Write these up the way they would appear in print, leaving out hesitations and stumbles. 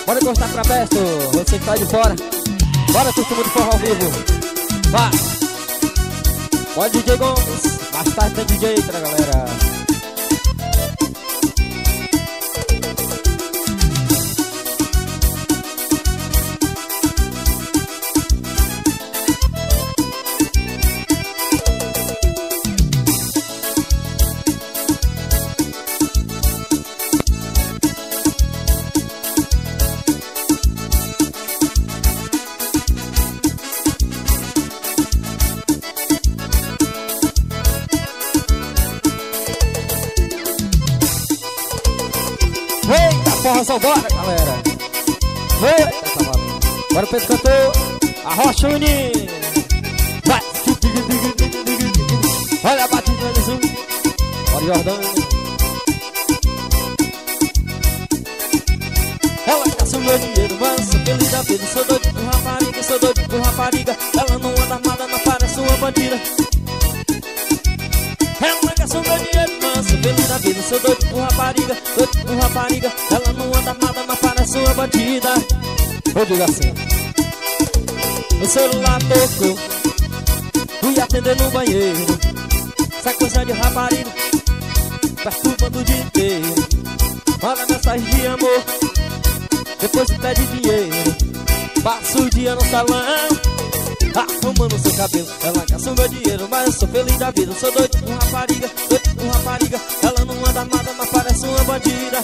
Bora encostar pra perto, você que tá de fora. Bora costume de forró ao vivo. Vai. Bora DJ Gomes. Mais tarde tem DJ pra galera. Forrozão, bora galera. Eita, tá valendo. Bora o Pedro cantor. Arrocha o menino. Vai. Olha a batida do Zoom. Bora Jordão. Ela caça o meu dinheiro, mas sou feliz da vida. Sou doido por rapariga, sou doido por rapariga. Ela não anda armada, não parece uma bandida. Ela caça o meu dinheiro, mas sou feliz da vida. Sou doido por rapariga, doido por rapariga. Ela não anda armada, mas parece uma bandida. Eu digo assim. O celular tocou, fui atender no banheiro. Essa coisa de rapariga perturbando o dia inteiro. Manda mensagem de amor, depois pede dinheiro. Passo o dia no salão arrumando seu cabelo. Ela gasta o meu dinheiro, mas eu sou feliz da vida. Sou doido por rapariga, doido por rapariga. Ela não anda armada, mas parece uma bandida.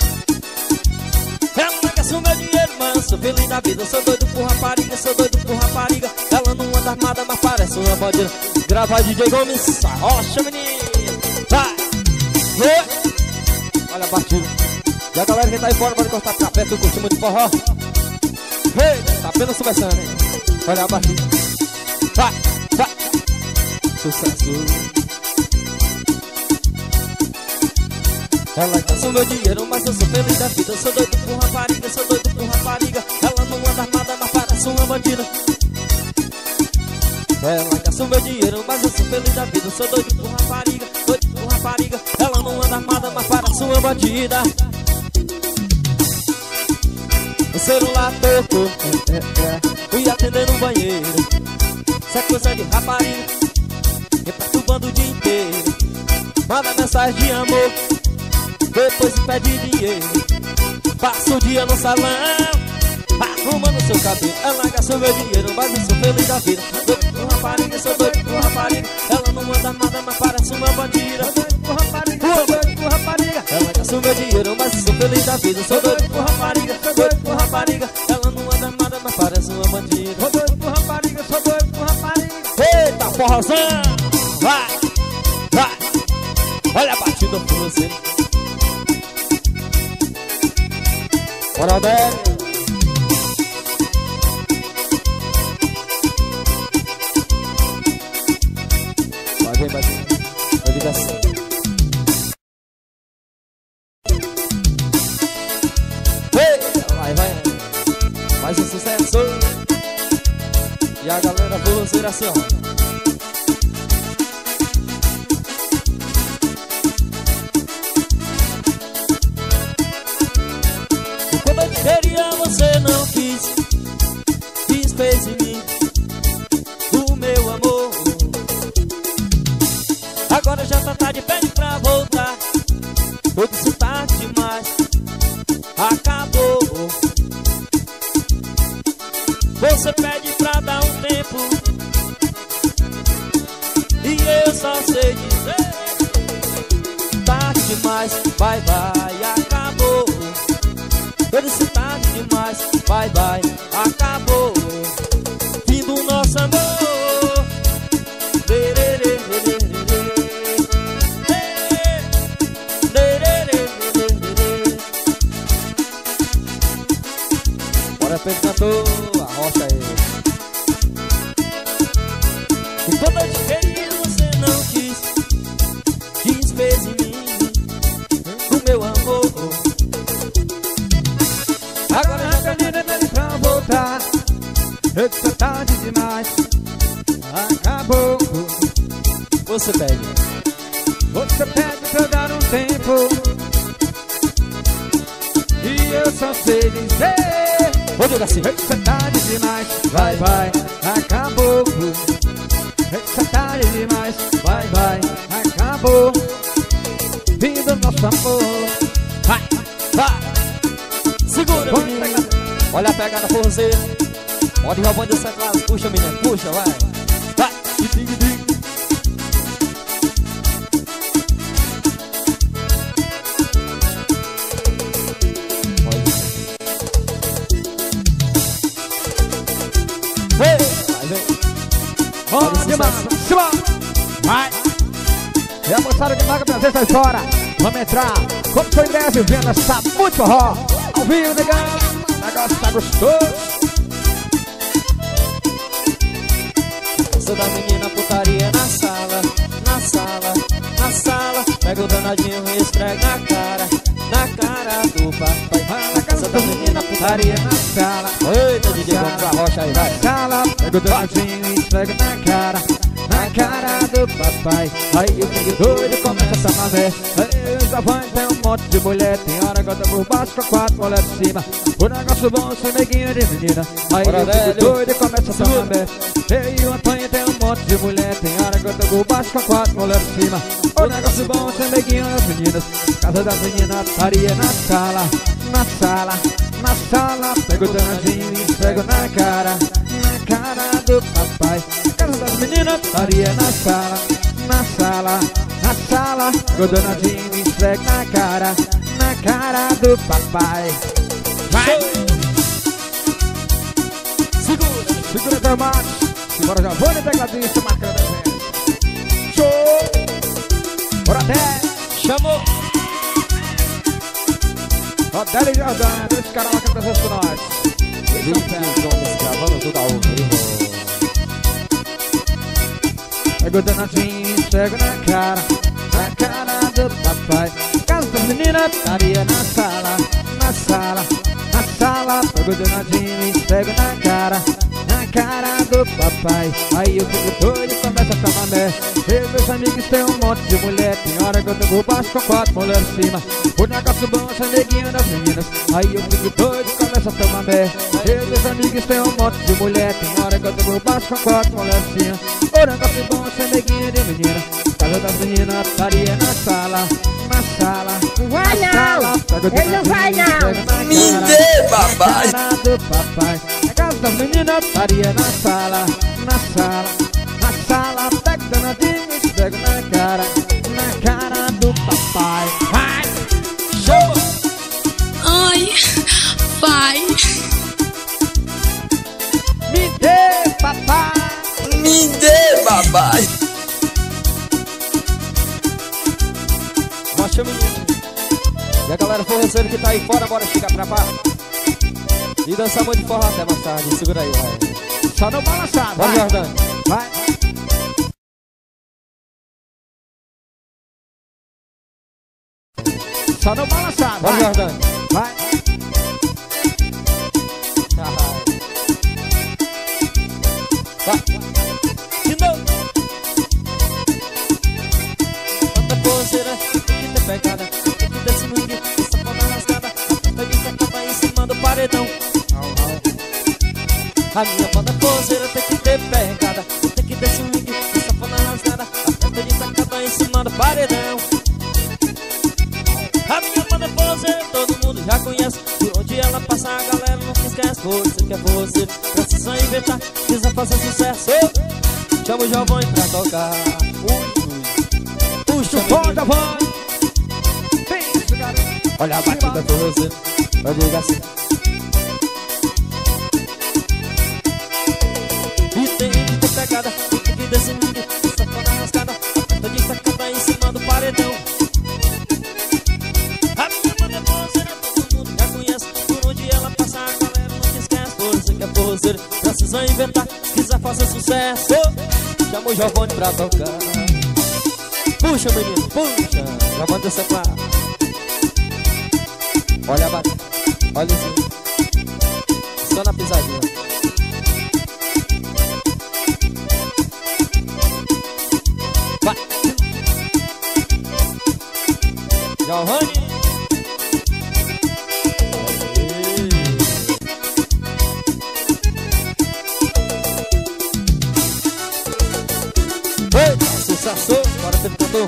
Ela gasta o meu dinheiro, mas eu sou feliz da vida. Sou doido por rapariga, sou doido por rapariga. Ela não anda armada, mas parece uma bandida. Grava DJ Gomes, arrocha menino. Vai! Olha a batida. E a galera que tá aí fora pode cortar pra perto, curtir muito forró. Tá apenas começando, hein? Olha a batida. Vai, vai. Sucesso. Ela gasta o meu dinheiro, mas eu sou feliz da vida. Eu sou doido por rapariga, sou doido por rapariga. Ela não anda armada, mas parece uma bandida. Ela gasta o meu dinheiro, mas eu sou feliz da vida. Eu sou doido por rapariga, doido por rapariga. Ela não anda armada, mas parece uma bandida. O celular tocou, fui atender no banheiro. Essa coisa de rapariga me perturbando o dia inteiro. Manda mensagem de amor, depois pede dinheiro. Passa o dia no salão arrumando seu cabelo. Ela gasta meu dinheiro, mas eu sou feliz da vida. Doido por rapariga, sou doido por rapariga. Ela não anda armada, mas parece uma bandida. Sou doido por rapariga, sou doido por rapariga. Ela gasta meu dinheiro, mas eu sou feliz da vida. Sou doido por rapariga, sou doido por rapariga. Ela não anda armada, mas parece uma bandida. Sou doido por rapariga, sou doido por rapariga. Eita, forrozão! Vai, vai. Olha a batida por você. Bora, Débora. Vai vir, vai ligar assim. Vai, vai. Mais um sucesso. E a galera forrozeira assim, ó. Quando eu te queria, você não quis. Desfez em mim o meu amor. Agora já tá tarde, pede pra voltar. Tudo isso tá demais. Acabou. Você pede pra dar um tempo e eu só sei dizer tá demais, vai, vai, acabou. Tudo isso tá demais, vai, vai, acabou. Fim do nosso amor. Pedro cantou, arrocha ele. E quando eu te queria, você não quis. Desfez em mim o meu amor. Agora já pedi pra voltar. Eu disse tarde demais. Acabou. Você pede pra eu dar um tempo e eu eu só sei dizer. Vou dizer assim. Cê tá demais, vai, vai, acabou. Cê tá demais, vai, vai, acabou. Fim do nosso amor. Vai, vai. Segura, menino. Olha a pegada forrozeira. Pode roubar dessa classe. Puxa, menino, puxa, vai. Vai. Vem, vai, vem. Vamos demais, cima. Vai. E a moçada que marca prazer sai fora. Vamos entrar. Como foi ingresso, venda, tá muito forró. Ao vivo, negão. O negócio tá gostoso. Sou da menina putaria na sala, na sala, na sala. Pega o danadinho e esfrega na cara do papai. Na casa da menina putaria na sala. Eita, DJ, vamos pra rocha aí, vai. Sala, pega o danadinho e esfrega na cara do papai. Aí eu fico doido e começa a samamé. Aí os avães tem um monte de mulher. Tem hora que eu tô por baixo com 4 mulheres em cima. O negócio bom, sem neguinho de menina. Aí eu fico doido e começa a samamé. Ei, o Antônio tem um monte de mulher. Tem hora que eu tô por baixo com 4 mulheres em cima. O negócio bom, sem neguinho das meninas. Casa das meninas, estaria na sala, na sala, na sala. Pego o danadinho e esfrego na cara do papai. Casa das meninas, estaria na sala, na sala, na sala. Pego o danadinho e esfrego na cara do papai. Vai! Segura! Segura teu macho. Simbora, Giovanni, tecladista, marcando a gente. Show! Bora até! Chamou! Rodélio e Jordão, esse cara lá que presença com nós. Gravando tudo ao vivo. Pega o danadinho e chego na cara do papai. Casa das meninas, estaria na sala, na sala, na sala. Pega o danadinho e chego na cara do papai. Aí eu fico doido e começa a samamé. Eu e meus amigos tem um monte de mulher. Tem hora que eu tô por baixo com 4 mulheres em cima. O negócio bom, essa neguinha das meninas. Aí eu fico doido e começa a samamé. Eu e meus amigos tem um monte de mulher. Tem hora que eu tô por baixo com 4 mulheres em cima. O negócio bom, essa neguinha de menina. Casa das meninas, estaria na sala, na sala. Vai não, ele não vai não. Me dê, papai. Do papai. A casa das meninas, estaria na sala, na sala, na sala. Pega o danadinho e esfrego na cara do papai. Vai! Chama! Ai, vai. Me dê, papai. Me dê, papai. Mostra, menino. E a galera forrozeira que tá aí fora, bora chegar pra cá. E dançar muito forró até mais tarde. Segura aí, vai. Só não balançar, Bora, vai. Jordão. Vai. Só não balançar, Bora, vai. Jordão. Vai. Vai. De novo. Tanta forrozeira, tem que ter pegada. Tem que ter swing, essa forma rasgada. A gente acaba em cima do paredão. A minha banda forrozeira tem que ter pegada. Tem que ter swing, essa forma rasgada. A gente acaba em cima do paredão. A minha banda forrozeira todo mundo já conhece. Por onde ela passa a galera nunca esquece. Você que é forrozeiro, precisa inventar, precisa fazer sucesso. Chama o Giovanni pra tocar. Puxa, Volta, menino. vai. Vem, esse garoto. Olha a batida forrozeira. Eu digo assim. E tem que ter pegada, tem que ter swing, essa foda rascada. A de sacada em cima do paredão. A minha banda é forrozeira, todo mundo já conhece. Por onde ela passa a galera nunca esquece. Você que é forrozeiro, precisa inventar, se quiser fazer sucesso. Chama o Giovanni pra tocar. Puxa, menino, puxa. Levanta essa placa. Olha a batida, olha assim. Só na pisadinha. Vai. Giovanni. Sassou, bora ter cantor.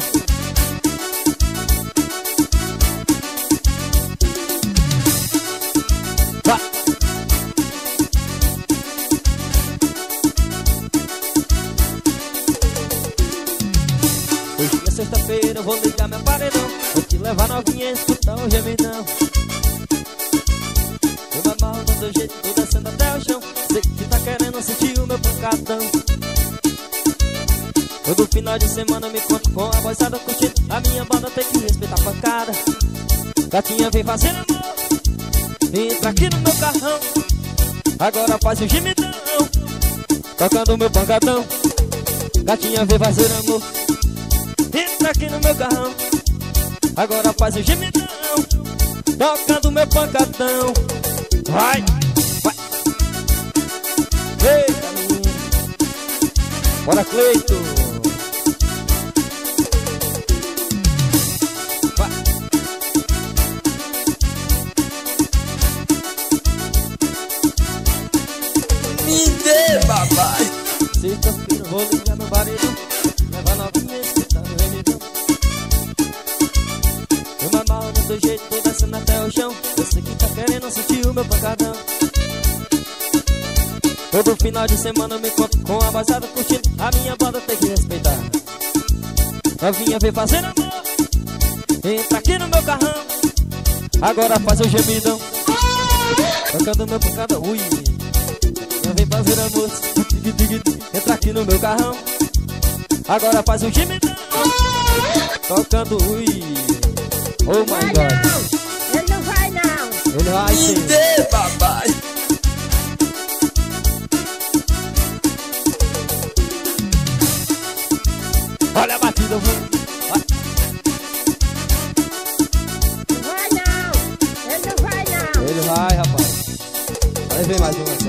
Vai. Hoje é sexta-feira, eu vou ligar meu paredão. Vou te levar novinha e escutar o gemidão. Eu me amarro do teu jeito, tô descendo até o chão. Sei que tá querendo sentir o meu pancadão. Todo final de semana eu me encontro com a boizada curtindo. A minha banda tem que respeitar a pancada. Gatinha vem fazer amor, entra aqui no meu carrão. Agora faz o gemidão, tocando o meu pancadão. Gatinha vem fazer amor, entra aqui no meu carrão. Agora faz o gemidão, tocando o meu pancadão. Vai, vai. Eita, menino. Bora, Cleito. Vai. Me dê, papai. Sexta-feira vou ligar meu paredão. Levar novinha e escutar o gemidão. Eu me amarro no teu jeito, tô descendo até o chão. Eu sei que tá querendo sentir o meu pancadão. Todo final de semana eu me encontro com a boizada curtindo. A minha banda tem que respeitar. Novinha vem fazer amor, entra aqui no meu carrão. Agora faz o gemidão, tocando meu pancadão. Ui, novinha vem fazer amor, entra aqui no meu carrão. Agora faz o gemidão, tocando ui. Oh my God. Ele não vai não. Ele vai Me sim. dê, papai. Olha a batida, vai. Não vai não. Ele não vai não. Ele vai, rapaz. Aí vem mais uma só.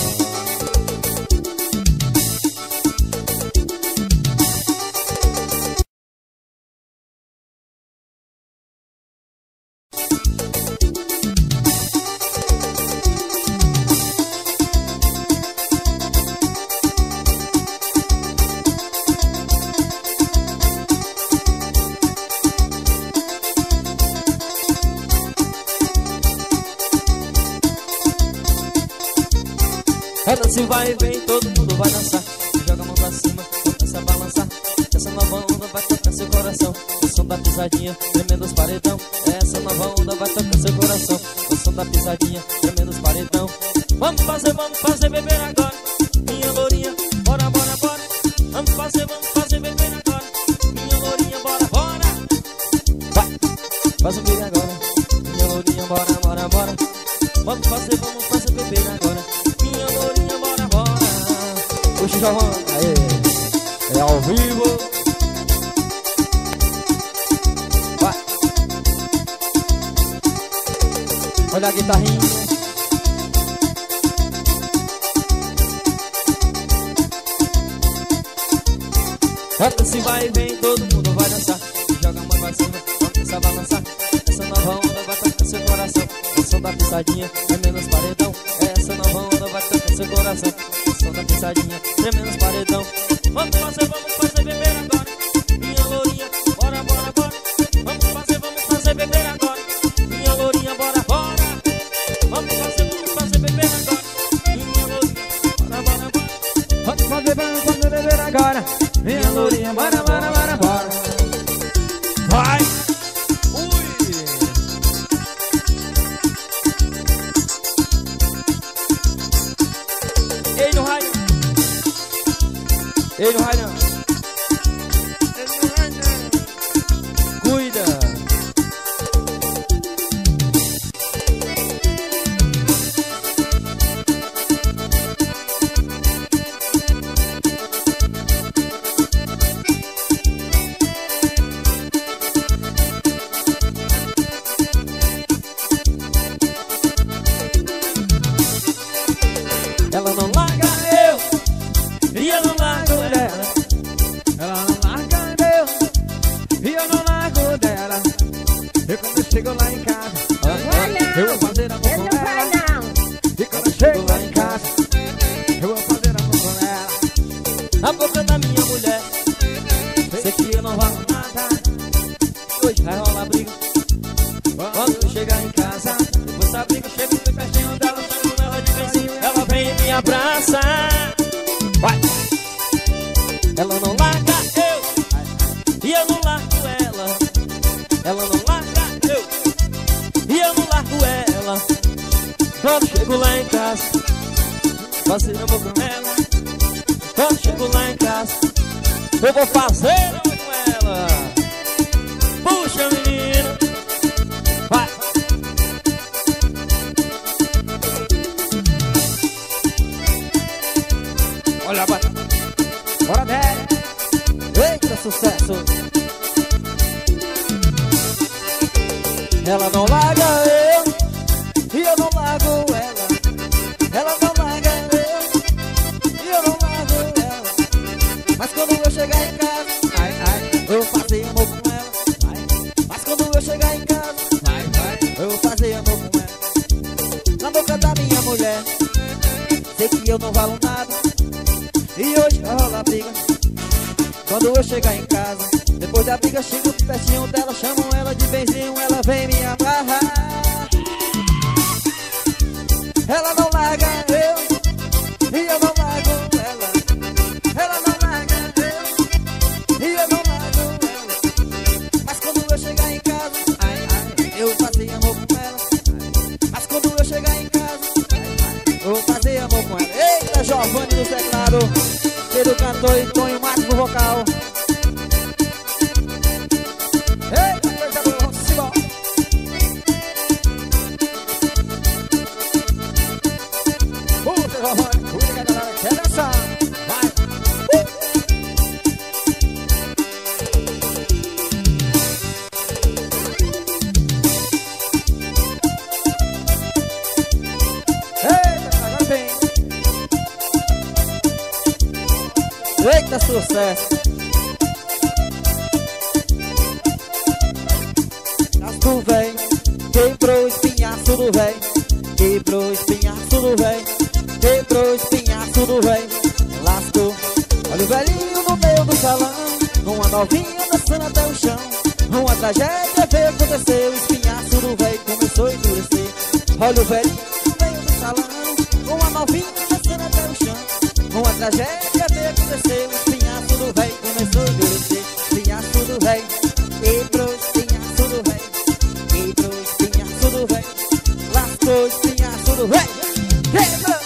Se vai e vem, todo mundo vai dançar. Joga a mão pra cima, começa a balançar. Essa nova onda vai tocar seu coração. O som da pisadinha, tremendo os paredão. Essa nova onda vai tocar seu coração. O som da pisadinha, tremendo os paredão. Vamos fazer beber agora. Minha lourinha, bora, bora, bora. Vamos fazer beber agora. Minha lourinha, bora, bora. Vai, faz o beber agora. Minha lourinha, bora, bora, bora. Vamos fazer beber agora. Minha lourinha, bora, bora. Puxa o João, aê. É ao vivo. Vai. Olha a guitarrinha. Canta, se vai e vem, todo mundo vai dançar. Joga a mão pra cima, começa a balançar. Essa nova onda vai tocar seu coração. O som da pisadinha, é menos paredão. Essa nova onda vai tocar seu coração. O som da pisadinha, é menos paredão. Vamos fazer beber agora. Minha lourinha, bora, bora, bora. Vamos fazer beber agora. Minha lourinha, bora, bora. Vamos fazer beber agora. Minha lourinha, bora, bora, bora. Vamos fazer beber agora. Minha lourinha, bora, bora, bora, bora. Vai! Ei, não vai não. Ei, não vai não. Cuida. Ela não larga eu e eu não largo ela. Ela não larga eu e eu não largo dela. E quando eu chego lá em casa, eu vou fazer amor Ele com não vai ela. não. E quando eu chego lá em casa, eu vou fazer amor com ela. A boca da minha mulher não valo nada. Hoje vai rolar briga quando eu chegar em casa. Depois da briga, chego bem pertinho dela, chamo ela de vizinho. Ela vem e me abraça. Vai! Ela não larga eu, e eu não largo ela. Ela não larga eu, e eu não largo ela. Quando chego lá em casa, fazer amor com ela. Quando chego lá em casa, eu vou fazer amor com ela. Puxa, menina, vai. Olha a batata. Bora, velho. Eita, sucesso. Ela não larga eu, e eu não largo ela. Ela não larga eu, e eu não largo ela. Mas quando eu chegar em casa, Ai, ai, eu vou fazer amor com ela. Mas quando eu chegar em casa, vai, vai. eu vou fazer amor com ela. Na boca da minha mulher, sei que eu não valo nada. E hoje rola briga quando eu chegar em casa. Depois da briga, chego pertinho dela, chamo ela de benzinho, ela vem me amarrar. Ela não larga eu, e eu não largo ela. Ela não larga eu, e eu não largo ela. Mas quando eu chegar em casa, Ai, ai, eu vou fazer amor com ela. Mas quando eu chegar em casa, eu vou fazer amor com ela. Eita, Giovanni no teclado, Pedro cantor e Tonho Matos no vocal. Eita, coisa boa, vamos embora. puxa, Giovanni, puxa que a galera quer dançar. Vai. Eita, agora vem. Eita, sucesso. Tu vem, quebrou o espinhaço do véi. Quebrou o espinhaço do véi. Quebrou o espinhaço do véi. Lascou. Olha o velhinho no meio do salão, uma novinha dançando até o chão. Uma tragédia veio acontecer, o espinhaço do véi começou a endurecer. Olha o velhinho no meio do salão, uma novinha dançando até o chão. Uma tragédia veio acontecer, o espinhaço do véi começou a endurecer. Espinhaço do véi, quebrou o espinhaço do véi. Quebrou o espinhaço do véi. Lascou o espinhaço do véi. Quebrou.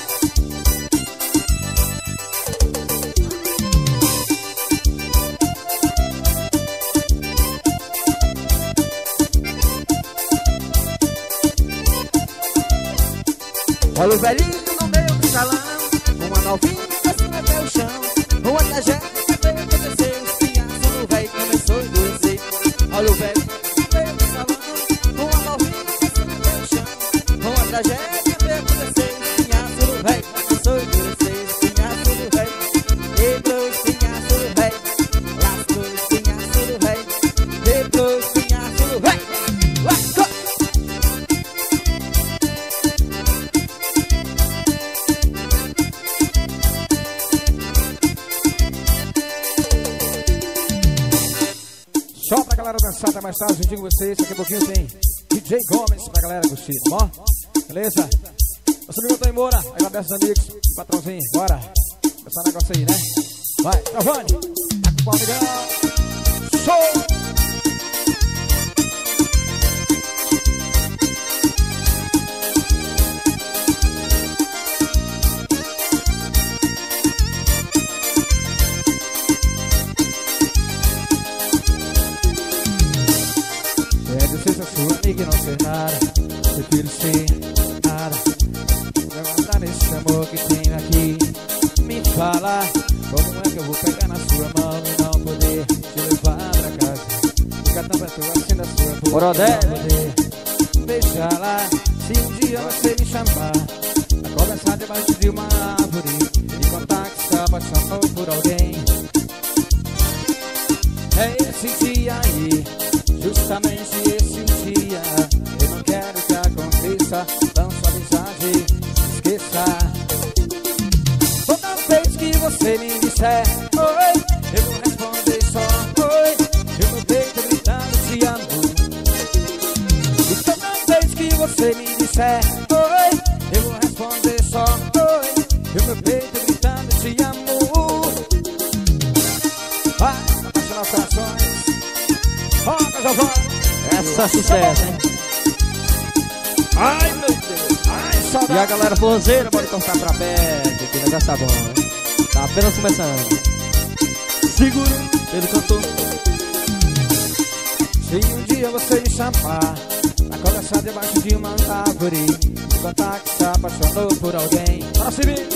Olha o velhinho no meio do salão, uma novinha descendo até o chão. Uma tragédia veio acontecer, o espinhaço do véi começou a endurecer. Olha o velhinho no meio do salão, uma novinha descendo até o chão. Uma tragédia veio acontecer, o espinhaço do véi começou a endurecer. Espinhaço do véi, quebrou o espinhaço do véi. Lascou o espinhaço do véi, quebrou o espinhaço do véi. Lascou. Só pra galera dançar até mais tarde, eu digo vocês, daqui a pouquinho tem DJ Gomes pra galera curtir, tá bom? Beleza? Nosso amigo Antônio Moura, agradece os amigos, patrãozinho, bora. Começar o negócio aí, né? Vai, Giovanni, tá com o pau legal. Show! Sua amiga não ser nada, prefiro ser nada. Vai guardar esse amor que tenho aqui. Me fala, como é que eu vou pegar na sua mão e não poder te levar pra casa? Ficar tão perto assim da sua boca, Borodé. não poder beijar lá. Se um dia você me chamar a conversar debaixo de uma árvore e contar que está apaixonado por alguém, é esse dia aí, justamente esse dia. Eu não quero que aconteça, tão suavidade, esqueça. Toda vez que você me disser oi, eu vou responder só oi. você me disser oi, eu vou responder só oi. E o meu peito gritando te amo. Vai, apaixonar os corações. Roca, Jovão. Essa é sucesso, hein? Ai, meu Deus. Ai, E saudade. a galera forrozeira, pode cortar pra perto, que o negócio tá bom, hein? Tá apenas começando. Segura pelo cantor. Se um dia você me chamar pra conversar debaixo de uma árvore, me contar que se apaixonou por alguém, para se vir.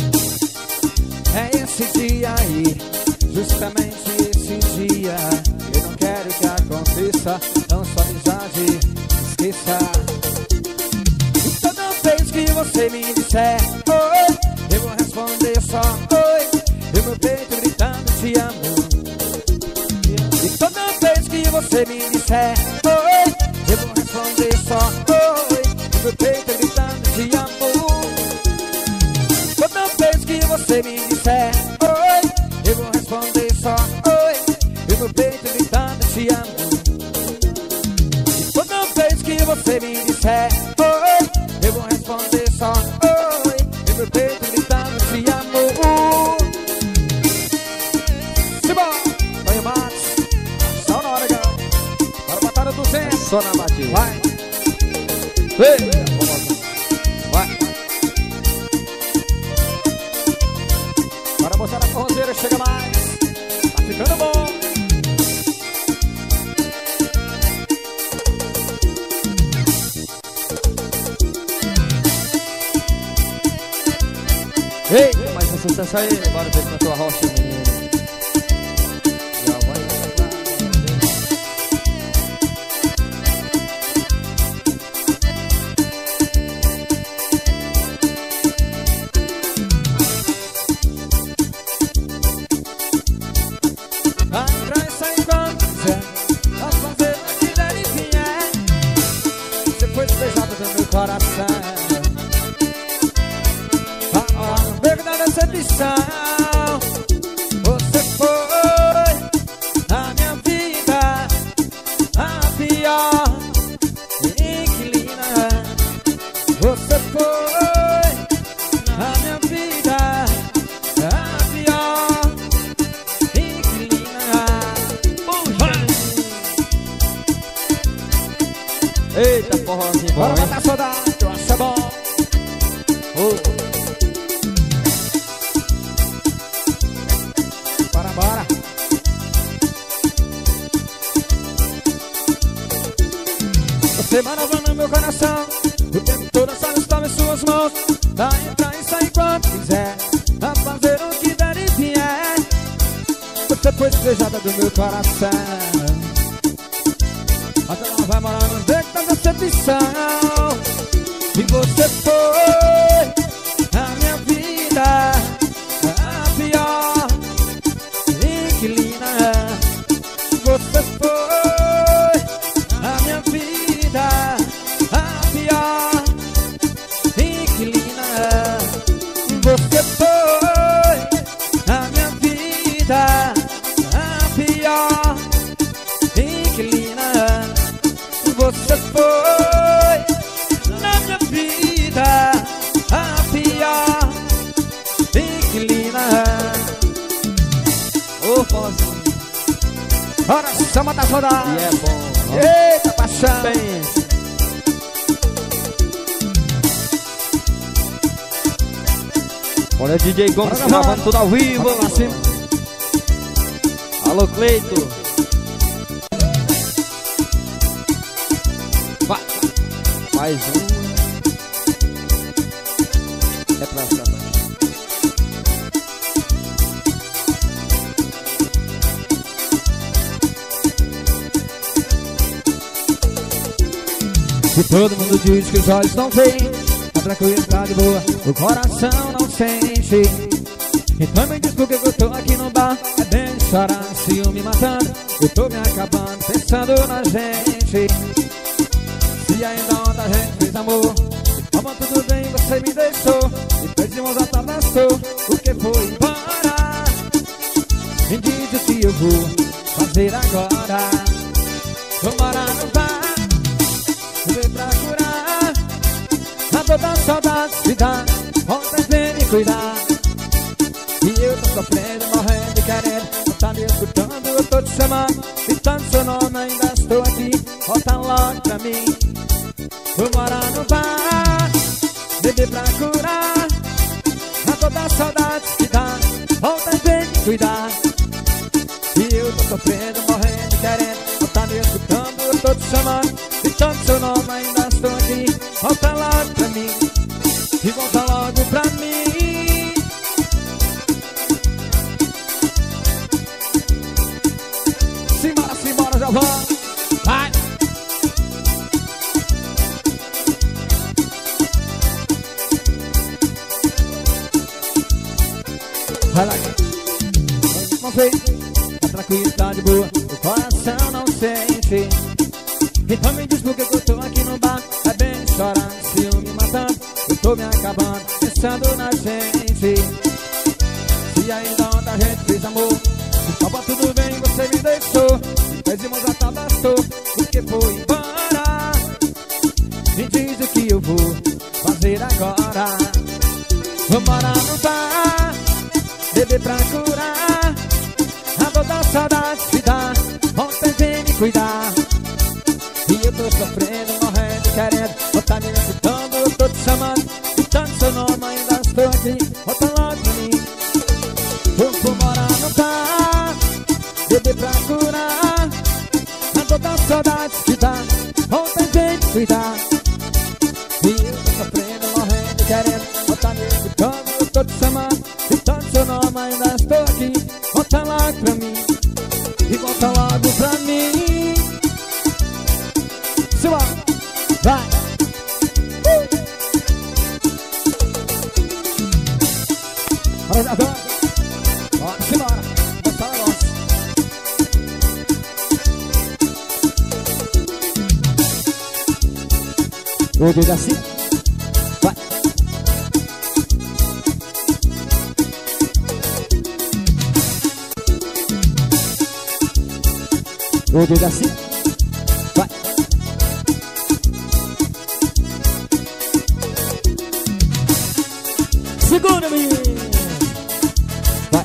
É esse dia aí, justamente esse dia. Eu não quero que aconteça, não só amizade, esqueça. E toda vez que você me disser oi, eu vou responder só oi. E meu peito gritando te amo. E toda vez que você me disser oi, eu vou responder só oi. E meu peito gritando te amo. Toda vez que você me disser oi, eu vou responder só oi. E meu peito gritando te amo. E toda vez que você me disser oi, eu vou responder só oi. E meu peito gritando te amo. Simbora, Tonho Matos, só na hora, galera. Bora botar no 200. Só na batida. Vai. Ei, Vai. Bora botar na forrozeira, chega mais. Tá ficando bom. ei, mas esse sucesso aí, bora ver com a tua rocha, menino. Já vai. Vai entrar e sair quando quiser. Vai fazer o que der e vier. Você foi despejado do meu coração. Ah, no beco da decepção. Você foi a minha vida, a pior inquilina. Você foi a minha vida, a pior inquilina. Eita, forrozinho bom, Bora hein? matar saudade, eu acho bom. Bora. Você maravando no meu coração. O tempo todo só estava em suas mãos. Dá entrar e sair quando quiser. A fazer o que der e vier. Você foi despejada do meu coração. Até ela vai morar nos becos da decepção. E você foi a minha vida, a pior inquilina. Você foi a minha vida, a pior inquilina. Você foi a minha vida, a pior inquilina. Você foi na minha vida, a pior inquilina. Ô, forrozinho. Bora só matar saudade. E é bom. Eita, paixão. Pensa. Olha o DJ Gomes Bora, gravando bora. tudo ao vivo. Bora pra cima. Alô, Cleito. Vai. Mais um. É pra cima. E todo mundo diz que os olhos não veem, a tranquilidade boa, o coração não sente. Então me diz por que eu tô aqui no bar, é bem chorando, ciúme matando. Eu tô me acabando pensando na gente. Se ainda ontem a gente fez amor, amor tudo bem, você me deixou. Depois de mãos atabastou, porque foi embora. Me diz o que eu vou fazer agora. Vou morar no bar, vou procurar todas as saudades que dá, ontem vem me cuidar. E eu tô sofrendo, morrendo e querendo. Não tá me escutando, eu tô te chamando, gritando seu nome, ainda estou aqui. Volta logo pra mim. Vou morar no bar, beber pra curar. A todas as saudades que dá, volta e vem me cuidar. E eu tô sofrendo, morrendo e querendo. Não tá me escutando, eu tô te chamando, gritando seu nome, ainda estou aqui. Volta logo pra mim, e volta logo pra mim. Simbora, simbora, já vamos. Vai! Vai lá, uma vez, a tranquilidade boa, o coração não sente. Então me diz por que eu tô aqui no bar, é bem chorando, ciúme matando. Eu tô me acabando, pensando na gente. Se ainda ontem a gente fez amor, estava tudo bem, você me deixou. Fizemos a tal bastou, porque foi embora. Me diz o que eu vou fazer agora. Vou morar no bar, beber pra curar. A todas as saudades que dá, ontem vem me cuidar. E eu tô sofrendo, morrendo, querendo. Não tá me escutando, eu tô te chamando, gritando seu nome, ainda estou aqui. Volta logo pra mim. Vou morar no bar, beber pra curar. A todas as saudades que dá, ontem vem me cuidar. E eu tô sofrendo, morrendo, querendo. Não tá me escutando, eu tô te chamando, gritando seu nome, ainda estou aqui. Volta logo pra mim, e volta logo pra mim. Simbora, vai! Bora, já vamos! Bora, simbora! Volta a nossa! Vou dizer assim, vai! Vou dizer assim, vai! Segura-me! Vai!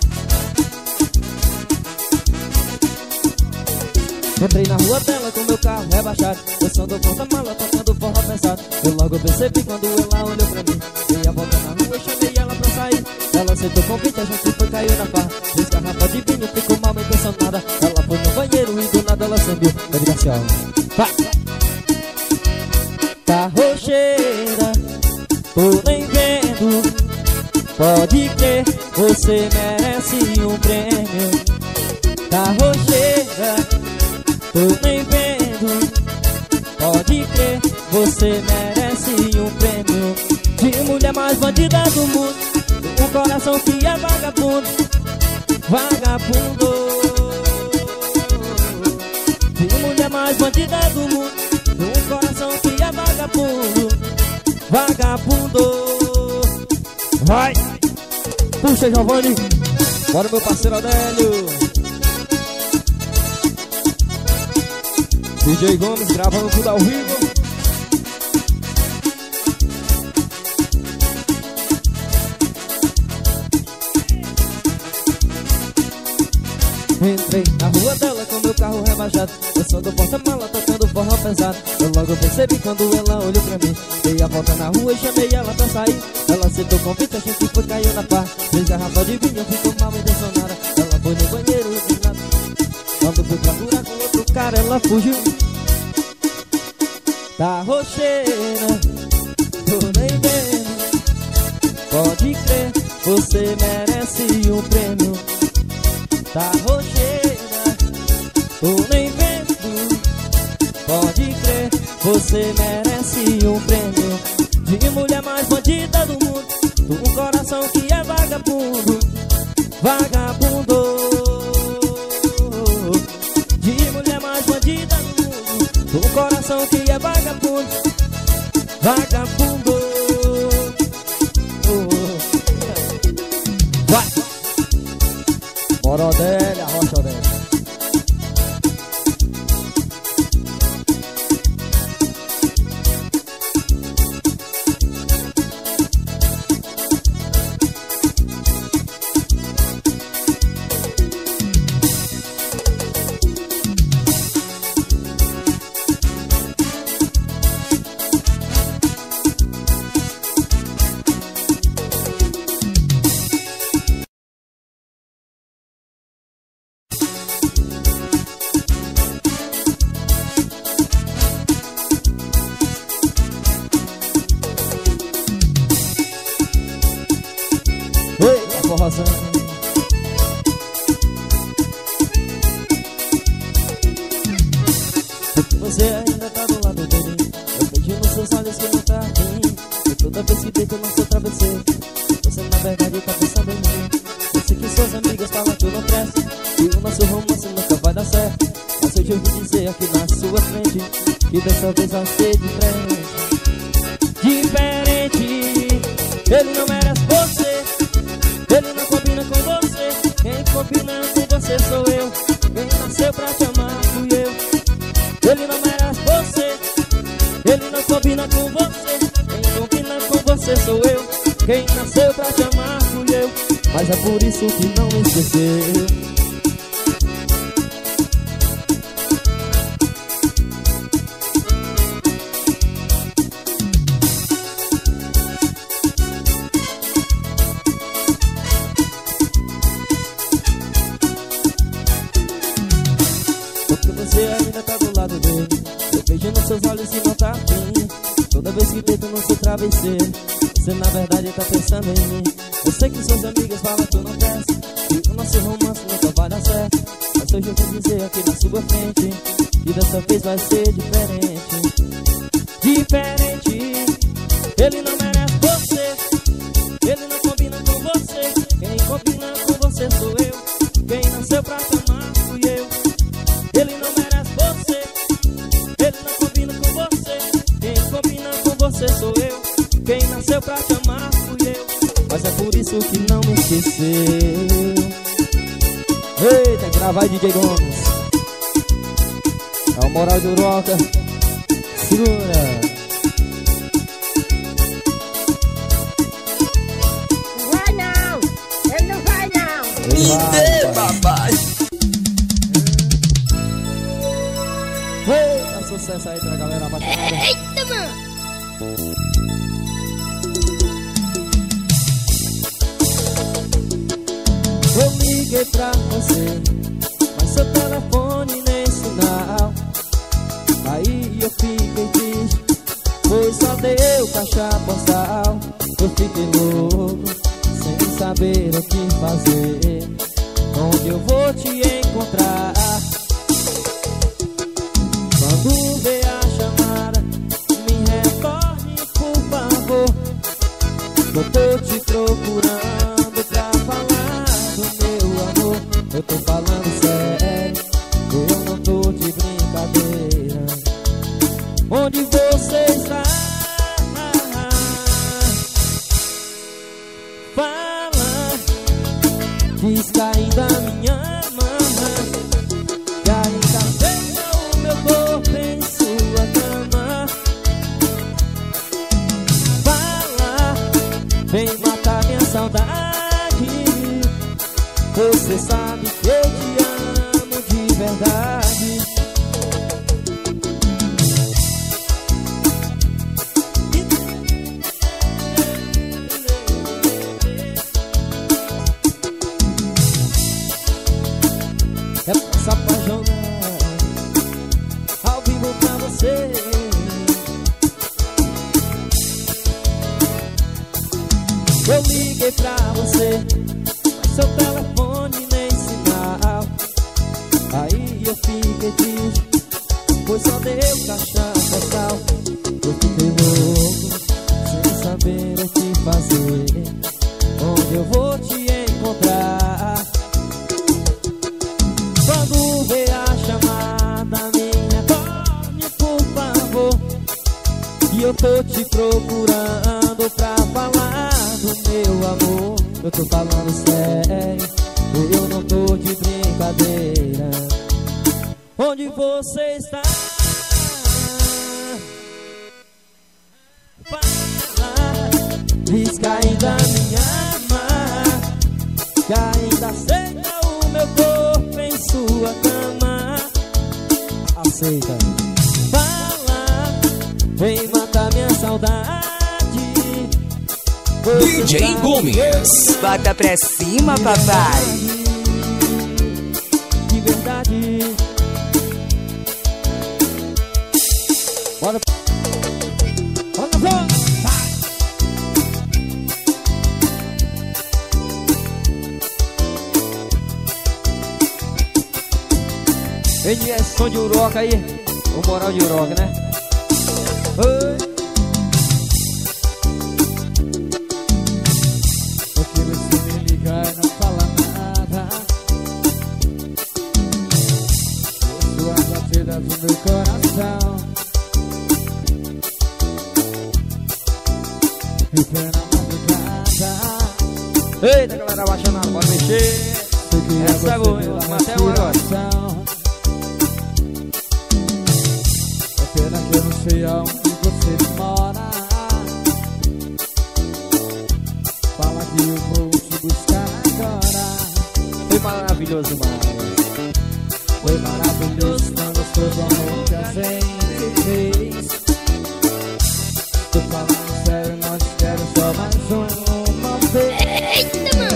Entrei na rua dela com meu carro rebaixado, eu som do porta-mala, tocando forró pesado. Eu logo percebi quando ela olhou pra mim. Dei a volta na rua, chamei ela pra sair. Ela aceitou o convite, a gente foi, caiu na farra. Fiz garrafa de vinho, ficou mal intencionada. Ela foi no banheiro e do nada ela sumiu. Eu digo assim, ó, vai! Tá rocheira, tô nem vendo. Pode crer, você merece um prêmio. Tá rocheira, tô nem vendo. Pode crer, você merece um prêmio. De mulher mais bandida do mundo, um coração que é vagabundo. Vagabundo. De mulher mais bandida do mundo, um coração que é vagabundo. Vagabundo. Vai! Puxa, Giovanni! Bora, meu parceiro Adélio! DJ Gomes gravando tudo ao vivo. Entrei na rua dela com meu carro rebaixado, eu sou do porta-mala, tocando forró pesado. Eu logo percebi quando ela olhou pra mim. Dei a volta na rua e chamei ela pra sair. Ela aceitou o convite, a gente foi, caiu na pá. Três garrafas de vinho, ficou mal intencionada. Ela foi no banheiro e do nada, quando fui procurar com outro cara, ela fugiu. Tá rocheira, tô nem vendo. Pode crer, você merece um prêmio. Tá rocheira, tô nem vendo. Pode crer, você merece um prêmio. De mulher mais bandida do mundo, um coração que é vagabundo. Vagabundo. De mulher mais bandida do mundo, um coração que é vagabundo. Vagabundo. Vai! Bora, Odélia, rocha, Odélia. coração. Você ainda tá do lado dele. Eu vejo nos seus olhos que não tá aqui. E toda vez que deito no seu travesseiro, você na verdade tá pensando em mim. Eu sei que suas amigas falam que eu não presto, e o nosso romance nunca vai dar certo. Mas hoje eu vim dizer aqui na sua frente que dessa vez vai ser diferente. Diferente. Ele não merece você, ele não combina com você. Quem combina com você sou eu. Quem nasceu pra te amar fui eu. Ele não merece você, ele não combina com você. Quem combina com você sou eu. Quem nasceu pra te amar fui eu. Mas é por isso que não me esqueceu. Porque você ainda tá do lado dele. Eu vejo nos seus olhos e não tá afim. Toda vez que deito no seu travesseiro, você na verdade tá pensando em mim. Eu sei que suas amigas falam que eu não peço, e o nosso romance nunca vai dar certo. Mas hoje eu vou dizer aqui na sua frente que dessa vez vai ser diferente. Diferente. Ele não merece você, ele não combina com você. Quem combina com você sou eu. Quem nasceu pra te amar fui eu. Ele não merece você, ele não combina com você. Quem combina com você sou eu. Quem nasceu pra te amar fui eu. Mas é por isso que não me esqueceu. Eita, grava aí, DJ Gomes. É o moral do Roca. Segura. Vai não, ele não vai não. Ele vai, Me dê, papai. Eita, sucesso aí pra galera apaixonada. Eita, mano. Eu liguei pra você, mas seu telefone nem sinal. Aí eu fiquei triste, pois só deu caixa postal. Eu fiquei louco, sem saber o que fazer. Onde eu vou te encontrar? Quando vê a chamada, me retorne por favor. Eu tô te procurando pra falar do meu amor. Eu tô falando sério, eu não tô de brincadeira. Onde você está? Fala, diz que ainda me ama, que ainda veja o meu corpo em sua cama. Fala, vem matar minha saudade. Você sabe que eu te amo de verdade. É pra se apaixonar ao vivo pra você. Eu liguei pra você, mas seu telefone nem sinal. Aí eu fiquei triste, pois só deu caixa postal. Eu fiquei louco, sem saber o que fazer. Onde eu vou te encontrar? Quando vê a chamada, me retorne por favor. E eu tô te procurando pra falar do meu amor. Eu tô falando sério, eu não tô de brincadeira. Onde você está? Fala, diz que ainda me ama, que ainda aceita o meu corpo em sua cama. Aceita. Fala, vem matar minha saudade. DJ Gomes. Bota pra cima, papai. De verdade. Bora. Bora, vai. NS som de Uroca aí. O moral de Uroca, né? Oi. Porque você me liga e não fala nada. Suas batidas do meu coração. E foi na madrugada. Eita, galera, abaixando, bora mexer. Essa é boa, até uma agora. É pena que eu não sei aonde você mora. Fala que eu vou te buscar agora. Foi maravilhoso, mas foi maravilhoso, tão gostoso o amor que a gente fez. Tô falando sério, não te quero só mais uma vez. Eita, mano!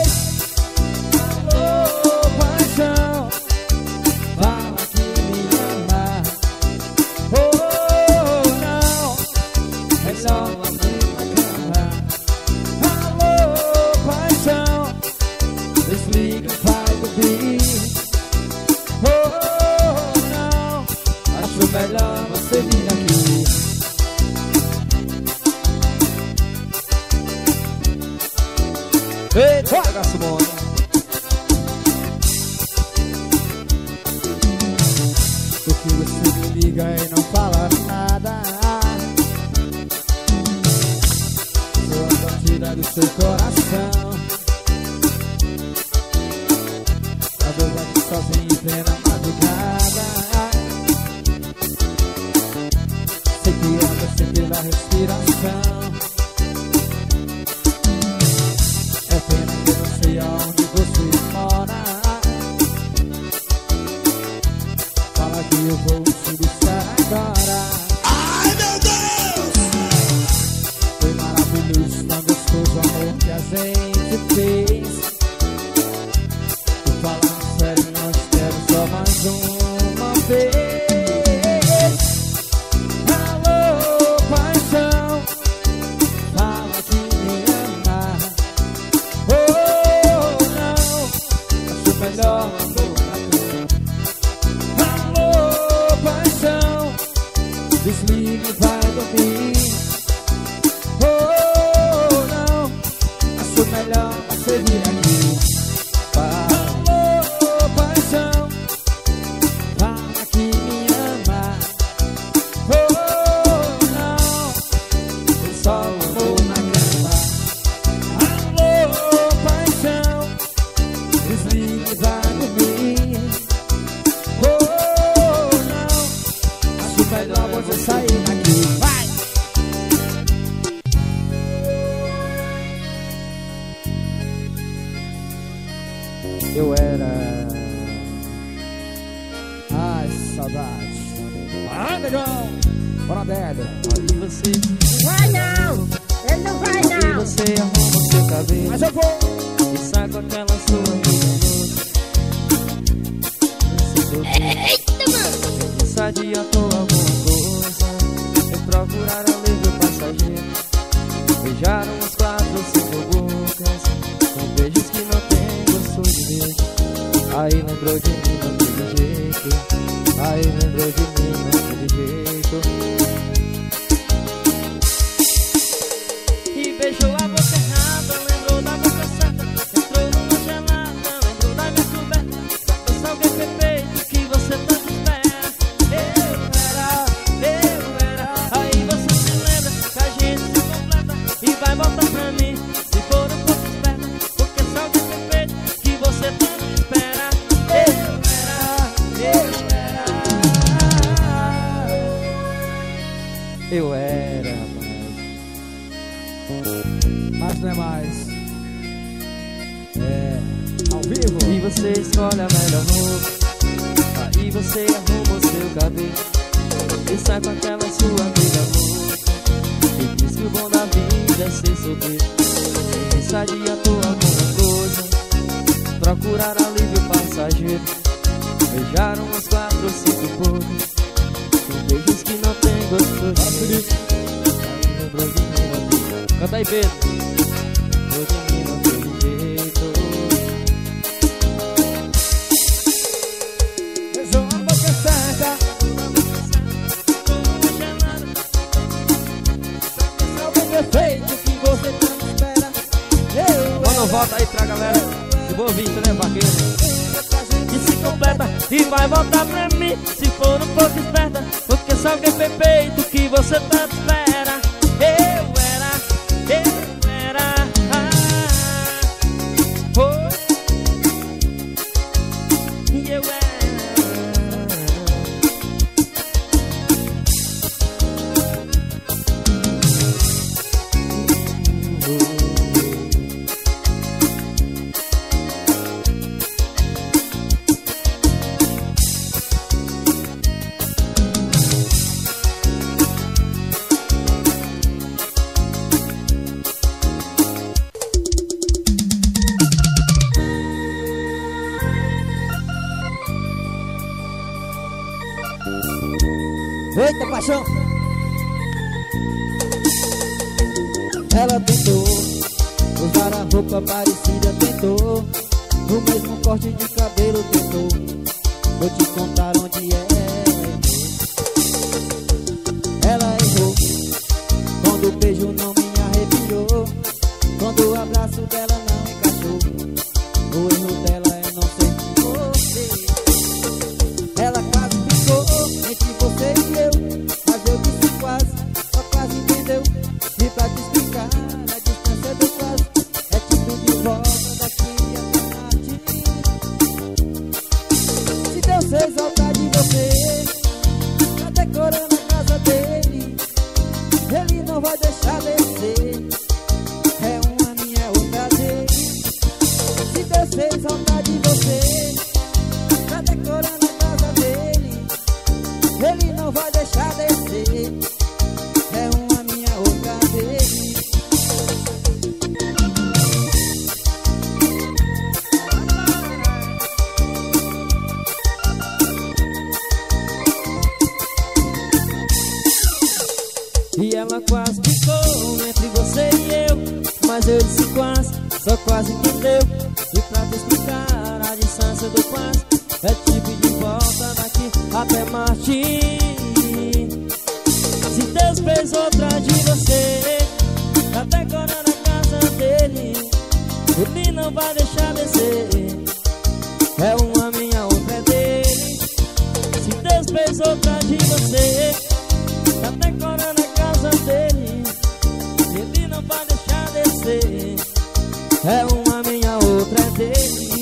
Eita, bagaço bom. Porque você me liga e não fala nada. Sou a batida do seu coração. A dois aqui sozinho em plena madrugada. Sei que é você pela respiração. Aonde você mora. Fala que eu vou te buscar agora. Ai, meu Deus! Foi maravilhoso, tão gostoso o amor que a gente fez. Tô falando sério, não te quero só mais uma vez. Alô, paixão, fala que me ama. Melhor amor na cama. Alô, paixão, desliga e vai dormir. Oh, não, acho melhor você vir aqui. Alô, paixão, fala que me ama. Oh, não, tem só amor na cama. Alô, paixão, desliga e vai dormir. Oh, não, acho melhor você sair daqui. Vai! Eu era... Ai, saudade. Ah, negão! Bora, Délia. Aí você... Vai não! Ele não vai Aí não! você arruma o seu cabelo. Mas eu vou! E sai com aquela sua vida louca. Eita, mano! Sai de à toa alguma coisa. E procurar alívio passageiro. Beijaram uns 4 ou 5 bocas. Com beijos que não tem gosto de beijo. Aí lembrou de mim naquele jeito. Aí lembrou de mim naquele jeito. E beijou a boca errada. Lembrou da boca certa. Entrou numa gelada. Lembrou da minha coberta. Só que alguém perfeito que você tanto espera. Eu era. Aí você se lembra que a gente se completa. E vai voltar pra mim. Se for um pouco esperta. Porque só alguém perfeito que você tanto espera. Eu era, mas não é mais. É, ao vivo. E você escolhe a melhor roupa. Aí você arruma o seu cabelo. E sai com aquela sua amiga louca. E diz que o bom da vida é ser solteiro. E sai de à toa alguma coisa. Procurar alívio passageiro. Beijaram uns 4 ou 5 poucos. Com beijos que não tem gosto de mim. Aí lembrou de mim naquele jeito. Canta aí, Pedro. Lembrou de mim naquele jeito. Beijou a e vai voltar pra mim se for um pouco esperta, porque só alguém perfeito que você tanto espera. Eu era e eu era. Eita, paixão! Ela tentou usar a roupa parecida, tentou no mesmo corte de cabelo, tentou. Vou te contar onde ela errou. Quando o beijo não me arrepiou, quando o abraço dela não encaixou. O erro dela é não ser você. Ela quase ficou entre você e eu, mas eu disse quase, só quase entendeu. E pra te explicar, a distância do quase é tipo de volta daqui até Marte. Se Deus fez saudade de você, tá decorando a casa dele, ele não vai deixar descer. É uma minha, outra dele. Se Deus fez saudade de você, tá decorando a casa dele, ele não vai deixar descer. É uma minha, outra dele. E ela quase ficou entre você e eu, mas eu disse quase, só quase entendeu. E pra te explicar, a distância do quase é tipo de volta daqui até Marte. Se Deus fez outra de você, tá decorando a casa dele, ele não vai deixar descer. É uma minha, outra é dele. Se Deus fez outra de você, tá decorando a casa dele, ele não vai deixar descer. É uma minha, outra é dele.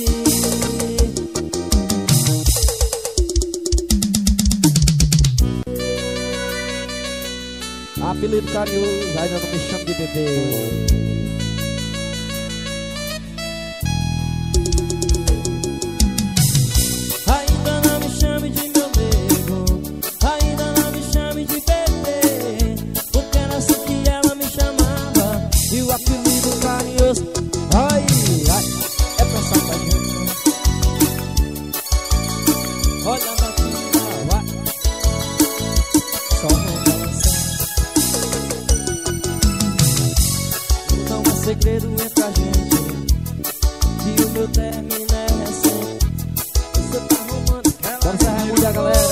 Apelido carinhoso, ainda não me chamo de bebê. Ainda não me chame de meu nego, ainda não me chame de bebê, porque era assim que ela me chamava. E o apelido carinhoso, ai, ai, é pra safadinha. Olha daqui, vai, só não dança. Não é segredo entre a gente que o meu término é recente. Você tá arrumando aquela. Vamos arrumar a galera.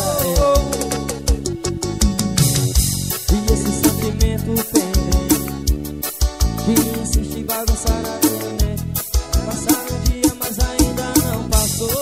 E esse sentimento pendente que insiste em bagunçar a minha mente. Passaram um dia, mas ainda não passou.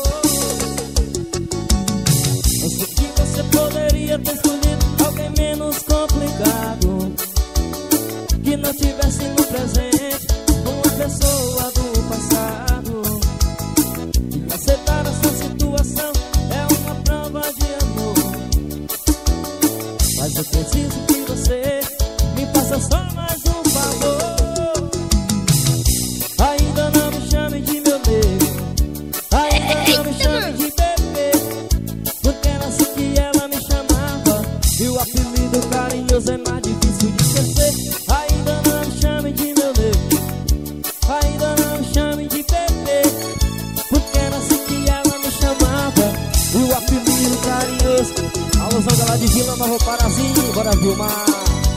Eu sei que você poderia ter escolhido alguém menos complicado, que não tivesse no presente uma pessoa do passado. E aceitar essa situação é uma prova de amor, mas eu preciso que você me faça só mais um favor. Ainda não me chame de meu nego, ainda não me chame de bebê, porque era assim que ela me chamava. E o apelido carinhoso é mais difícil de esquecer. Ainda não me chame de meu nego, ainda não me chame de bebê, porque era assim que ela me chamava. E o apelido carinhoso, alusão dela de Vila Nova Parazinho, bora filmar.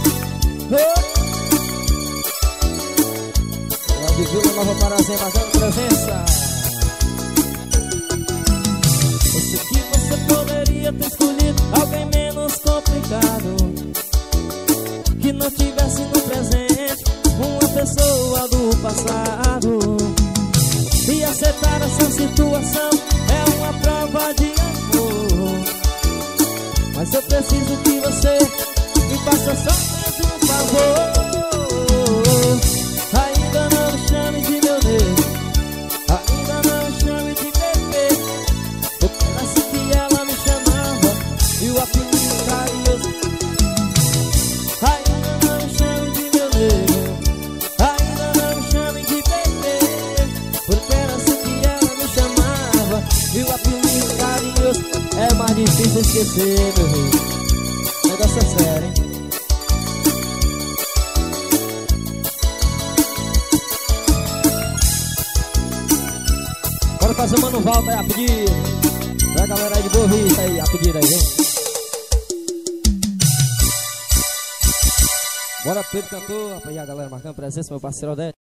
Ela de Vila Nova Parazinho, marcando presença. Eu sei que você poderia ter escolhido alguém menos complicado, que não tivesse no presente uma pessoa do passado. E aceitar essa situação é uma prova de amor, eu preciso que você me faça só mais um favor. Ainda não me chame de meu nego, ainda não me chame de bebê. Porque era assim que ela me chamava e o apelido carinhoso. Ainda não me chame de meu nego, ainda não me chame de bebê. Porque era assim que ela me chamava e o apelido carinhoso. É mais difícil esquecer, meu rei. O negócio é sério, hein? Bora fazer o Mano Valta aí a pedir. Pra galera aí de Boa Vista aí, a pedir aí, hein? Bora, Pedro Cantor, rapaz, e a galera marcando presença, meu parceiro Odete.